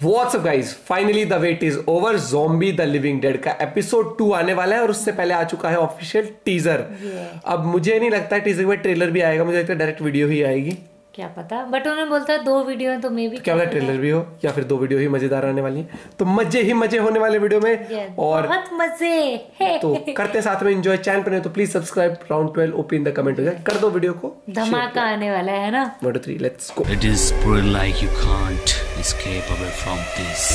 What's up guys, finally the wait is over. Zombie the living dead का episode 2 आने वाला है और उससे पहले आ चुका है ऑफिशियल टीजर। अब मुझे नहीं लगता है टीजर में ट्रेलर भी आएगा, मुझे लगता है डायरेक्ट वीडियो ही आएगी। क्या पता, बट उन्होंने बोलता है 2 वीडियो हैं तो मे भी क्या पता ट्रेलर भी हो या फिर 2 वीडियो ही मजेदार आने वाली है। तो मजे ही मजे होने वाले वीडियो में और बहुत मजे तो करते साथ में एंजॉय। चैनल पर नहीं तो please subscribe, round 12 OP in the comment हो जाए, कर दो वीडियो को। धमाका आने वाला है ना। 1 2 3 let's go. It is brutal like you can't escape away from this.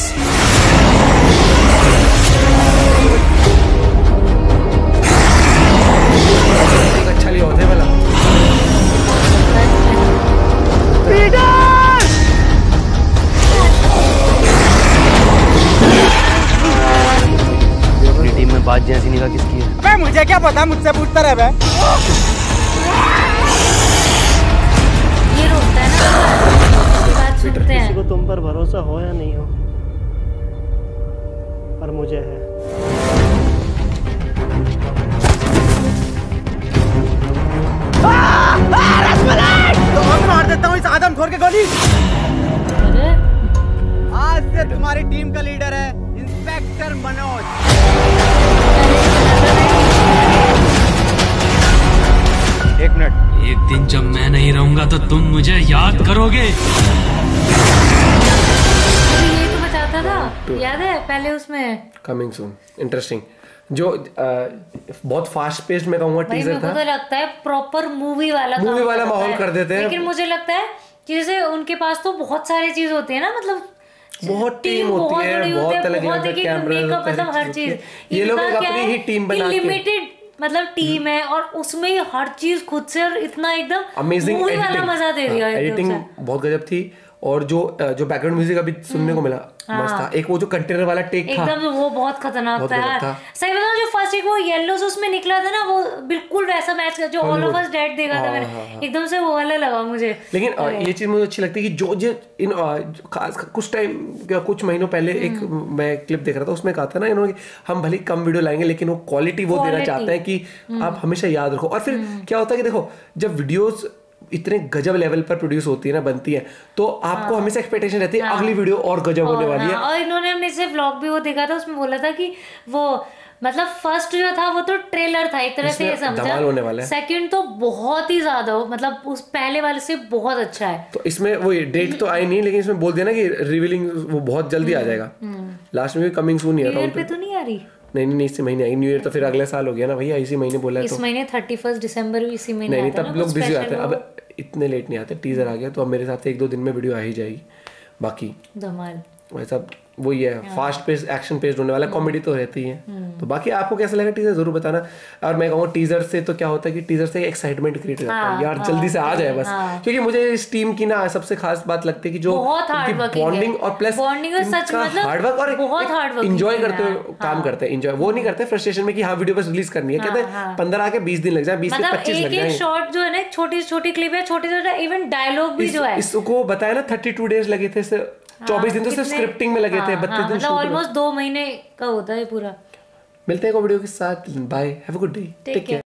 अच्छा लिया होता है भला। अपनी टीम में बात जैसी निगाह किसकी है? अबे मुझे क्या पता, मुझसे पूछता रहे बे। ये रोकता है ना, बात सुनते हैं। किसी को तुम पर भरोसा हो या नहीं हो, पर मुझे है। तो मार देता हूँ इस आदमखोर के गोली। अरे आज से तुम्हारी टीम का लीडर है इंस्पेक्टर मनोज। एक मिनट, एक दिन जब मैं नहीं रहूंगा तो तुम मुझे याद करोगे। ये तो मैं चाहता था, याद है पहले उसमें कमिंग सून। इंटरेस्टिंग जो बहुत फास्ट पेस्ड में कहूंगा भाई, टीजर मेरे को था। तो लगता है प्रॉपर मूवी वाला माहौल कर देते हैं। लेकिन मुझे लगता है कि जैसे उनके पास तो बहुत सारी चीज होती है ना, मतलब बहुत टीम होती है, बहुत अलग अलग कैमरा, मतलब हर चीज। ये लोग एक अपनी ही टीम बना के लिमिटेड मतलब टीम है और उसमें ही हर चीज खुद से, और इतना एकदम अमेजिंग मूवी वाला मजा दे दिया। एडिटिंग बहुत गजब थी। और जो बैकग्राउंड म्यूजिक अभी सुनने को मिला मस्त था। एक वो जो कंटेनर वाला टेक था एकदम, वो बहुत खतरनाक बहुत था गजब यार। था। सही बताऊं, जो फर्स्ट एक वो येलो से उसमें निकला था ना, वो बिल्कुल वैसा मैच कर जो ऑल ऑफ अस डेड देखा था मैंने, एकदम से वो वाला लगा मुझे। लेकिन ये चीज मुझे अच्छी लगती है कि जो इन कुछ टाइम कुछ महीनों पहले एक मैं क्लिप देख रहा था, उसमें कहा था ना इन्होंने हम भले कम वीडियो लाएंगे लेकिन वो क्वालिटी वो देना चाहते हैं कि आप हमेशा याद रखो। और फिर क्या होता है कि देखो, जब वीडियोस इतने गजब लेवल पर प्रोड्यूस होती है ना, बनती है, तो आपको हमेशा एक्सपेक्टेशन रहती है अगली वीडियो और गजब होने वाली है। और इन्होंने हमने से व्लॉग भी वो देखा था, उसमें बोला था कि वो मतलब फर्स्ट जो था वो तो ट्रेलर था एक तरह से, ये समझा होने वाला है। सेकंड तो बहुत ही ज्यादा हो, मतलब उस पहले वाले से बहुत अच्छा है। तो इसमें वो डेट तो आई नहीं, लेकिन इसमें बोल दिया ना कि रिवीलिंग वो बहुत जल्दी आ जाएगा। लास्ट में भी कमिंग सून ही है। न्यू ईयर पे तो नहीं आ रही? नहीं इसी महीने आएगी। न्यू ईयर तो फिर अगले साल हो गया ना भैया, इसी महीने बोला है। इस महीने 31 दिसंबर भी इसी महीने नहीं तब लोग बिजी आते हैं, अब इतने लेट नहीं आते। टीजर आ गया तो अब मेरे साथ 1-2 दिन में वीडियो आ ही जाएगी। बाकी धमाल वैसा वही है, फास्ट पेस एक्शन पेस्ड होने वाला, कॉमेडी तो रहती है। तो बाकी आपको कैसा लगा टीजर जरूर बताना। और मैं कहूँगा टीजर से तो क्या होता है कि टीजर से एक्साइटमेंट क्रिएट होता है यार, जल्दी से आ जाए बस। क्योंकि मुझे इस टीम की ना सबसे खास बात लगती है कि जो बॉन्डिंग और प्लस हार्डवर्क और बहुत इंजॉय करते हुए काम करते हैं। इंजॉय वो नहीं करते फ्रस्ट्रेशन में कि हाँ वीडियो बस रिलीज करनी है, कहते हैं 15 के 20 दिन लग जाए, 20 से 25 लग जाए। शॉर्ट जो है ना, छोटी छोटी क्लिप है, छोटे छोटे इवन डायलॉग भी जो है, इसको बताया ना 32 डेज लगे थे, 24 दिन तो सिर्फ स्क्रिप्टिंग में लगे थे, 32 दिन मतलब ऑलमोस्ट 2 महीने का होता है पूरा। मिलते हैं को वीडियो के साथ। Bye, have a good day, take care.